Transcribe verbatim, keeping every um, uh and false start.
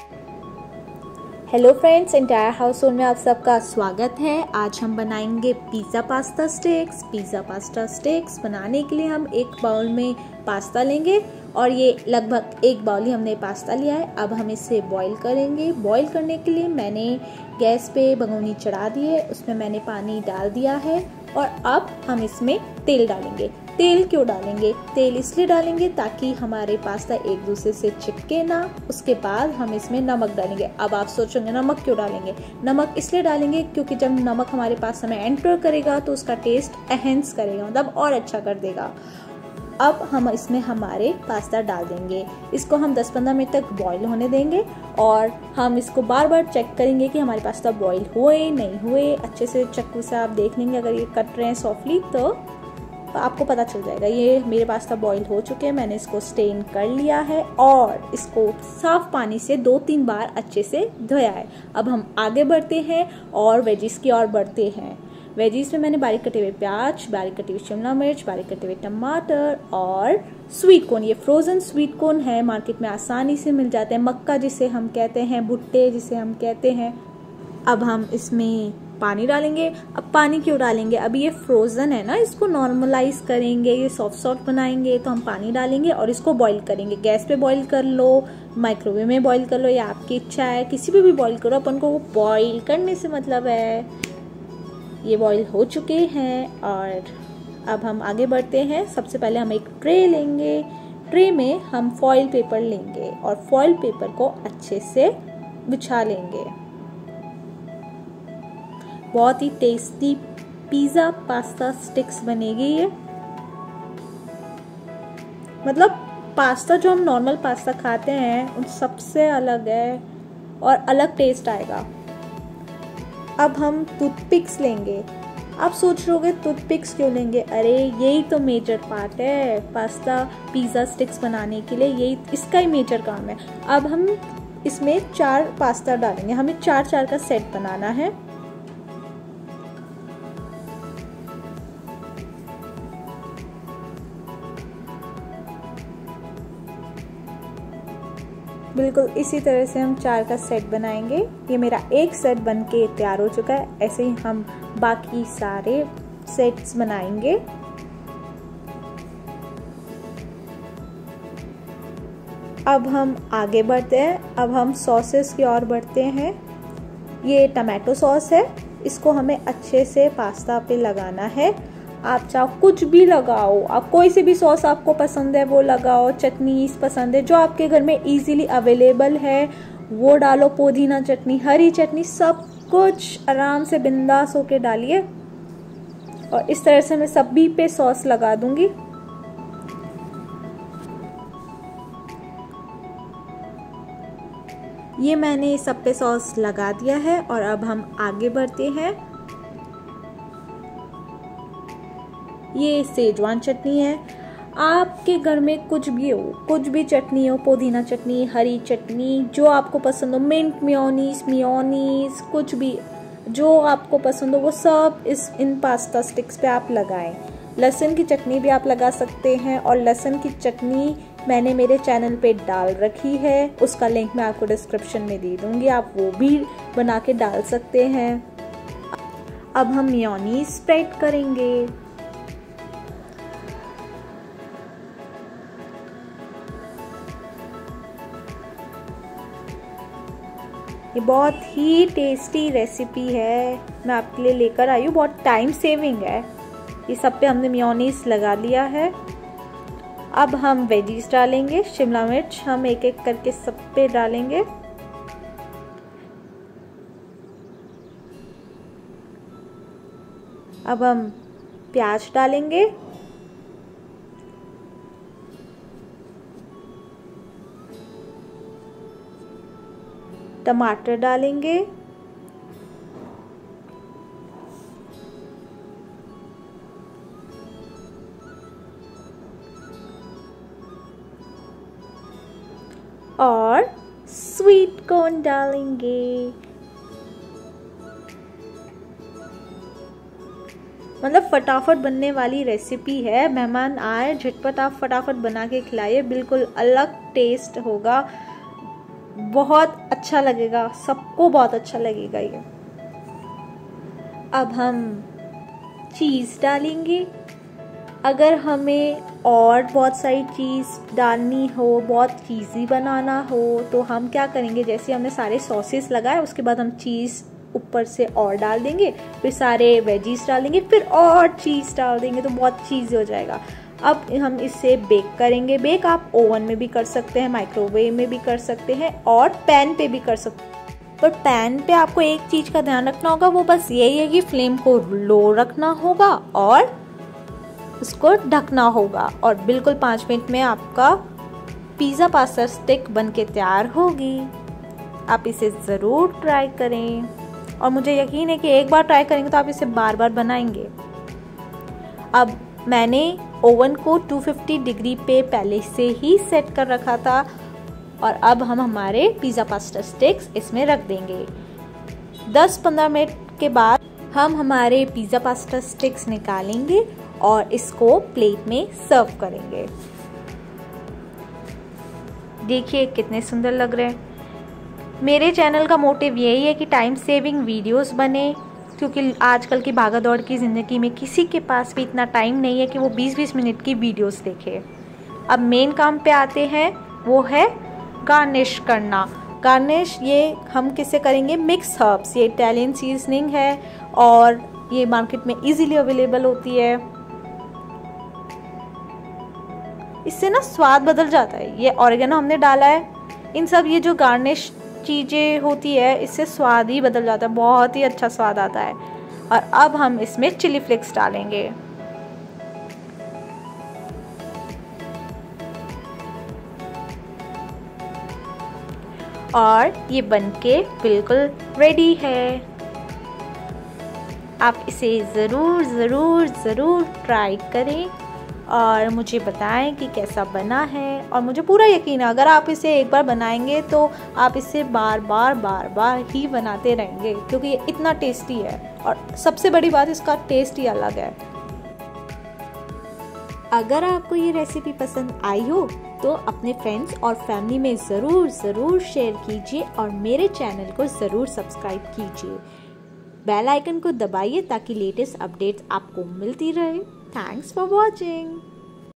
Hello friends, entire household में आप सबका स्वागत है। आज हम बनाएंगे pizza pasta sticks. Pizza pasta sticks बनाने के लिए हम एक बाउल में पास्ता लेंगे और ये लगभग एक बाउल ही हमने पास्ता लिया है। अब हम इसे बॉईल करेंगे। बॉईल करने के लिए मैंने गैस पे भगोनी चढ़ा दी है, उसमें मैंने पानी डाल दिया है और अब हम इसमें तेल डालेंगे। तेल क्यों डालेंगे? तेल इसलिए डालेंगे ताकि हमारे पास्ता एक दूसरे से चिपके ना। उसके बाद हम इसमें नमक डालेंगे। अब आप सोचोगे नमक क्यों डालेंगे? नमक इसलिए डालेंगे क्योंकि जब नमक हमारे पास्ता में एंटर करेगा तो उसका टेस्ट एनहेंस करेगा, मतलब और अच्छा कर देगा। अब हम इसमें हमारे पास्ता डाल देंगे। इसको हम दस पंद्रह मिनट तक बॉईल होने देंगे और हम इसको बार बार चेक करेंगे कि हमारे पास्ता बॉईल हुए नहीं हुए। अच्छे से चक्कू से आप देख लेंगे, अगर ये कट रहे हैं सॉफ्टली तो तो आपको पता चल जाएगा। ये मेरे पास्ता बॉईल हो चुके हैं, मैंने इसको स्टेन कर लिया है और इसको साफ पानी से दो तीन बार अच्छे से धोया है। अब हम आगे बढ़ते हैं और वेजिस की ओर बढ़ते हैं। वेजिस में मैंने बारीक कटे हुए प्याज, बारीक कटी हुई शिमला मिर्च, बारीक कटे हुए टमाटर और स्वीट कॉर्न। ये फ्रोजन स्वीट कॉर्न है, मार्केट में आसानी से मिल जाते हैं। मक्का जिसे हम कहते हैं, भुट्टे जिसे हम कहते हैं। अब हम इसमें पानी डालेंगे। अब पानी क्यों डालेंगे? अभी ये फ्रोजन है ना, इसको नॉर्मलाइज करेंगे, ये सॉफ्ट सॉफ्ट बनाएंगे तो हम पानी डालेंगे और इसको बॉईल करेंगे। गैस पे बॉईल कर लो, माइक्रोवेव में बॉईल कर लो, या आपकी इच्छा है किसी भी भी बॉईल करो। अपन को बॉईल करने से मतलब है। ये बॉईल हो चुके हैं और अब हम आगे बढ़ते हैं। सबसे पहले हम एक ट्रे लेंगे। ट्रे में हम फॉइल पेपर लेंगे और फॉइल पेपर को अच्छे से बिछा लेंगे। बहुत ही टेस्टी पिज़्ज़ा पास्ता स्टिक्स बनेगी ये। मतलब पास्ता जो हम नॉर्मल पास्ता खाते हैं उन सबसे अलग है और अलग टेस्ट आएगा। अब हम टूथपिक्स लेंगे। आप सोच रहे होगे टूथपिक्स क्यों लेंगे? अरे यही तो मेजर पार्ट है पास्ता पिज़्ज़ा स्टिक्स बनाने के लिए, यही इसका ही मेजर काम है। अब हम इसमें चार पास्ता डालेंगे। हमें चार चार का सेट बनाना है। बिल्कुल इसी तरह से हम चार का सेट बनाएंगे। ये मेरा एक सेट बन के तैयार हो चुका है। ऐसे ही हम बाकी सारे सेट्स बनाएंगे। अब हम आगे बढ़ते हैं। अब हम सॉसेस की ओर बढ़ते हैं। ये टमाटो सॉस है, इसको हमें अच्छे से पास्ता पे लगाना है। आप चाहो कुछ भी लगाओ, आप कोई सी भी सॉस आपको पसंद है वो लगाओ। चटनी पसंद है जो आपके घर में इजीली अवेलेबल है वो डालो। पुदीना चटनी, हरी चटनी, सब कुछ आराम से बिंदास होके डालिए। और इस तरह से मैं सभी पे सॉस लगा दूंगी। ये मैंने सब पे सॉस लगा दिया है और अब हम आगे बढ़ते हैं। ये सेजवान चटनी है। आपके घर में कुछ भी हो, कुछ भी चटनी हो, पुदीना चटनी, हरी चटनी, जो आपको पसंद हो, मिंट मेयोनीज मेयोनीज कुछ भी जो आपको पसंद हो वो सब इस इन पास्ता स्टिक्स पे आप लगाएं। लहसुन की चटनी भी आप लगा सकते हैं और लहसुन की चटनी मैंने मेरे चैनल पे डाल रखी है, उसका लिंक मैं आपको डिस्क्रिप्शन में दे दूंगी, आप वो भी बना के डाल सकते हैं। अब हम मेयोनीज स्प्रेड करेंगे। ये बहुत ही टेस्टी रेसिपी है, मैं आपके लिए लेकर आई हूँ। बहुत टाइम सेविंग है। ये सब पे हमने मेयोनीज लगा लिया है। अब हम वेजीज डालेंगे। शिमला मिर्च हम एक एक करके सब पे डालेंगे। अब हम प्याज डालेंगे। टमाटर डालेंगे। और स्वीट कॉर्न डालेंगे। मतलब फटाफट बनने वाली रेसिपी है। मेहमान आए झटपट आप फटाफट बना के खिलाइए, बिल्कुल अलग टेस्ट होगा। बहुत अच्छा लगेगा, सबको बहुत अच्छा लगेगा ये। अब हम चीज़ डालेंगे। अगर हमें और बहुत सारी चीज़ डालनी हो, बहुत चीज़ी बनाना हो, तो हम क्या करेंगे, जैसे हमने सारे सॉसेस लगाए उसके बाद हम चीज़ ऊपर से और डाल देंगे, फिर सारे वेजीज डाल देंगे, फिर और चीज़ डाल देंगे, तो बहुत चीज़ हो जाएगा। अब हम इसे बेक करेंगे। बेक आप ओवन में भी कर सकते हैं, माइक्रोवेव में भी कर सकते हैं और पैन पे भी कर सकते हैं। पर पैन पे आपको एक चीज़ का ध्यान रखना होगा, वो बस यही है कि फ्लेम को लो रखना होगा और उसको ढकना होगा, और बिल्कुल पाँच मिनट में आपका पिज़्ज़ा पास्ता स्टिक बनके तैयार होगी। आप इसे ज़रूर ट्राई करें, और मुझे यकीन है कि एक बार ट्राई करेंगे तो आप इसे बार बार बनाएंगे। अब मैंने ओवन को दो सौ पचास डिग्री पे पहले से ही सेट कर रखा था, और अब हम हमारे पिज़्ज़ा पास्ता स्टिक्स इसमें रख देंगे। दस पंद्रह मिनट के बाद हम हमारे पिज़्ज़ा पास्ता स्टिक्स निकालेंगे और इसको प्लेट में सर्व करेंगे। देखिए कितने सुंदर लग रहे हैं। मेरे चैनल का मोटिव यही है कि टाइम सेविंग वीडियोस बने, क्योंकि आजकल की भागा दौड़ की ज़िंदगी में किसी के पास भी इतना टाइम नहीं है कि वो बीस बीस मिनट की वीडियोस देखे। अब मेन काम पे आते हैं, वो है गार्निश करना। गार्निश ये हम किससे करेंगे, मिक्स हर्ब्स। ये इटालियन सीजनिंग है और ये मार्केट में इजीली अवेलेबल होती है। इससे ना स्वाद बदल जाता है। ये ऑरिगेनो हमने डाला है, इन सब ये जो गार्निश चीज़ें होती है इससे स्वाद ही बदल जाता है, बहुत ही अच्छा स्वाद आता है। और अब हम इसमें चिली फ्लेक्स डालेंगे। और ये बनके बिल्कुल रेडी है। आप इसे ज़रूर ज़रूर ज़रूर ट्राई करें और मुझे बताएं कि कैसा बना है। और मुझे पूरा यकीन है अगर आप इसे एक बार बनाएंगे तो आप इसे बार बार बार बार ही बनाते रहेंगे, क्योंकि ये इतना टेस्टी है और सबसे बड़ी बात इसका टेस्ट ही अलग है। अगर आपको ये रेसिपी पसंद आई हो तो अपने फ्रेंड्स और फैमिली में ज़रूर ज़रूर शेयर कीजिए और मेरे चैनल को ज़रूर सब्सक्राइब कीजिए। बेल आइकन को दबाइए ताकि लेटेस्ट अपडेट्स आपको मिलती रहे। Thanks for watching.